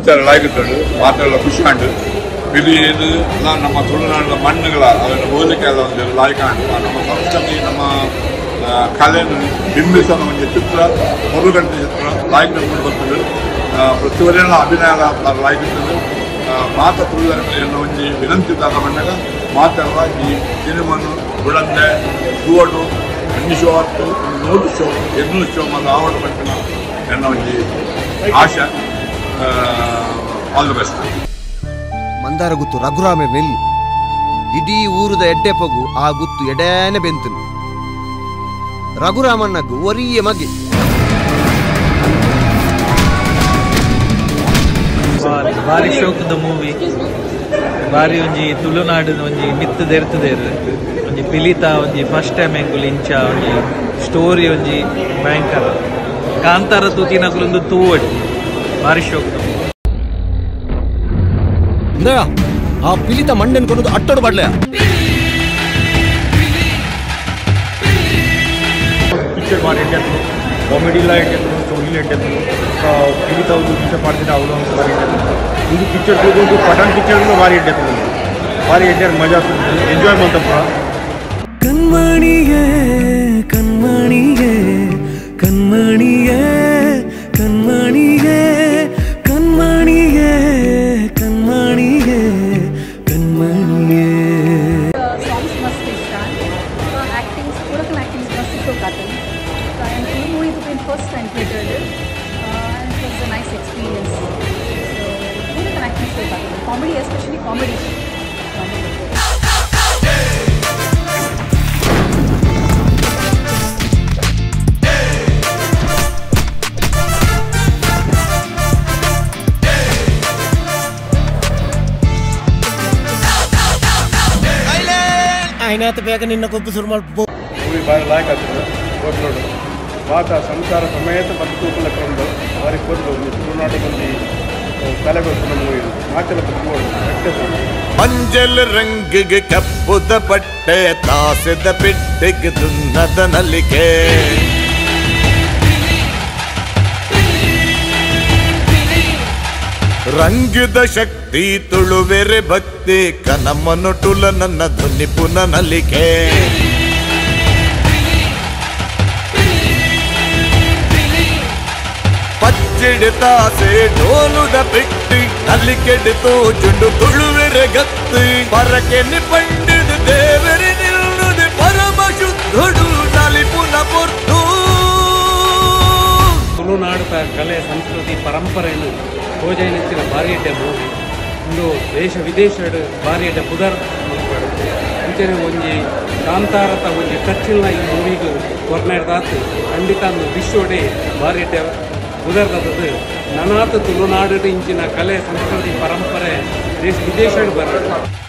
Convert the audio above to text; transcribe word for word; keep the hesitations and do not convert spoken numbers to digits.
ಮಾತಾಡ ಲಾಯ್ಕಿದ್ದಾడు ಮಾತಾಡಲ್ಲ ಖುಷಿ ಕಾಂಡು ಇದು ಇದು ನಮ್ಮ ತುಳುನಾಡಿನ ಮಣ್ಣುಗಳ ಅದನ್ನು ಹೋಲಿಕೆ ಎಲ್ಲ ಒಂದು ಲಾಯ್ಕ ನಮ್ಮ ಸಂಸ್ಕೃತಿ ನಮ್ಮ ಕಲೆಯನ್ನು ಬಿಂಬಿಸುವ ಒಂದು ಚಿತ್ರ ಮರುಗಂಟೆ ಚಿತ್ರ ಲಾಯ್ಕ್ ನಡ್ಕೊಂಡು ಬರ್ತದೆ ಪ್ರತಿಯೊಬ್ಬರೆಲ್ಲ ಅಭಿನಯ ಲಾಯ್ಕಿರ್ತದೆ ಮಾತ ತುಳುವನ್ನು ಒಂದು ವಿನಂತಿ ತಗೊಂಡಾಗ ಮಾತಾಡುವ ಈ ಸಿನಿಮಾನು ಬಿಡಂದೆ ಹೂವಡು ಅన్ని ಶೋ ಆಯ್ತು ನೂರು ಶೋ ಎನ್ನೂರು ಶೋ ಮತ್ತು ಆವಡ ಪಟ್ಟಿನ ಎನ್ನ ಒಂದು ಆಶೆ all the best Mandara Guttu ರಘುರಾಮೆ ನೆಲ್ಲು ಇಡೀ ಊರದ ಎಡ್ಡೆ ಪಗು ಆ ಗುತ್ತು ಎಡೇನೆ ಬೆಂತನು ರಘುರಾಮಣ್ಣಗು ಒರಿಯ ಮಗೆ ಭಾರಿ ಶೋಕದ ಮೂವಿ ಭಾರಿ ಒಂಜಿ ತುಳುನಾಡು ಒಂಜಿ ಮಿತ್ತು ದೆರ್ತದೇರು ಒಂಜಿ ಪಿಲಿತ ಒಂಜಿ ಫಸ್ಟ್ ಟೈಮ್ ಎಂಗುಲು ಇಂಚ ಒಂಜಿ ಸ್ಟೋರಿ ಒಂಜಿ ಭಯಂಕರ ಕಾಂತಾರ ತೂತಿನಕಲೊಂದು ತೂವಡಿ ಭಾರಿ ಶೋಕದ ಆ ಪಿಲಿತ ಮಂಡನ್ ಕೊಡೋದು ಅಟ್ಟೋಡು ಬಡ್ಲೆಯ ಪಿಕ್ಚರ್ ಮಾಡಿ ಇಟ್ಟಿದ್ರು ಕಾಮಿಡಿಲ ಇಟ್ಟಿದ್ರು ಸ್ಟೋರಿಲ ಇಟ್ಟಿದ್ರು ಪಿಲಿತ ಒಂದು ಪಿಕ್ಚರ್ ಮಾಡ್ತಿದ್ದ ಅವನು ಭಾರಿ ಇಟ್ಟಿದ್ರು ಇದು ಪಿಕ್ಚರ್ ತಗೊಂಡು ಪಠಾಣ್ ಪಿಕ್ಚರ್ನು ಭಾರಿ ಇಟ್ಟಿದ್ರು ಭಾರಿ ಇಟ್ಟಾರ ಮಜಾ ಎಂಜಾಯ್ ಮಾಡ್ತಪ್ಪ ಕಣ್ಮಣಿಯೇ ಕಣ್ಮಣಿಯೇ ಕಣ್ಮಣಿಯೇ ಕಣ್ಮಣಿಯೇ ಕಣ್ಮಣಿಯೇ ಕಣ್ಮಣಿಯೇ ಕಣ್ಮಣಿಯೇ ಸಾಂಗ್ಸ್ ಮಸ್ತ್ ಇಷ್ಟ ಆ್ಯಕ್ಟಿಂಗ್ಸ್ ಪೂರಕ ಆ್ಯಕ್ಟಿಂಗ್ಸ್ ಮಸ್ತ್ ಶೋಕಾತನು ಆ್ಯಂಡ್ ಈ ಮೂವಿ ಇದು ಬಿನ್ ಫಸ್ಟ್ ಟೈಮ್ ಥಿಯೇಟರ್ಡ್ and it was a nice experience so ಪೂರಕ ಆ್ಯಕ್ಟಿಂಗ್ ಶೋಕಾತನು ಕಾಮಿಡಿ ಎಸ್ಪೆಷಲಿ ಕಾಮಿಡಿ ಆಯ್ನಾತ ಬೇಗ ನಿನ್ನ ಕೊಬ್ಬು ಶುರು ಮಾಡ್ಬೋ ಮೂವಿ ಭಾರಿ ಲಾಯ್ಕ್ ಆಗ್ತದೆ ಹೋಗ್ಲೋಡು ಮಾತ ಸಂಸಾರ ಸಮೇತ ಬದುಕುಗಳ ಕೊಂಡು ಭಾರಿ ಕೊಟ್ಟು ತುಳುನಾಡಿನಲ್ಲಿ ಕಲೆಗೊಳಿಸಿದ ಮೂವಿ ಮಾತೆಲ್ಲ ಬದುಕೋಡು ಮಂಜಲ್ ರಂಗಿಗೆ ಕಪ್ಪುದ ಬಟ್ಟೆ ತಾಸದ ಬಿಟ್ಟಿಗೆ ದುನ್ನದ ನಲಿಕೆ ರಂಗಿದ ಶಕ್ತಿ ತುಳುವೆರೆ ಭಕ್ತಿ ಕನಮನು ಟುಲ ನನ್ನ ಧ್ವನಿ ಪುನ ನಲಿಕೆ ಪಚ್ಚಿಡಿ ತಾಸೆ ಡೋಲುದ ಬಿಟ್ಟಿ ನಲಿಕೆಡಿತು ಜುಂಡು ತುಳುವೆರೆ ಗತ್ತಿ ಪರಕೆ ನಿಪಂಡಿದು ದೇವರಿ ನಿಲ್ಲುದು ಪರಮ ಶುದ್ಧುಡು ನಲಿ ಪುನ ಪೊರ್ತು ತುಳುನಾಡು ಕಲೆ ಸಂಸ್ಕೃತಿ ಪರಂಪರೆಯನ್ನು ಹೋಜೈನಿಚ್ಚಿನ ಭಾರಿ ಎಡ್ಡೆ ಮೂವಿ ಇಂದು ದೇಶ ವಿದೇಶಡು ಭಾರಿ ಎಡ್ಡೆ ಪುದರ್ ಮಲ್ಪಡು ಇಂಚನೆ ಒಂಜಿ ಕಾಂತಾರತ ಒಂಜಿ ಟಚ್ಚಿನ ಈ ಮೂವಿಗೂ ಕೊರ್ನಾಡ್ದಾತು ಖಂಡಿತ ಒಂದು ವಿಶ್ವಡೆ ಭಾರಿ ಎಡ್ಡೆ ಪುದರ್ದದ್ದು ನನಾತ ತುಳುನಾಡು ಇಂಚಿನ ಕಲೆ ಸಂಸ್ಕೃತಿ ಪರಂಪರೆ ದೇಶ ವಿದೇಶಡು ಬರೋದು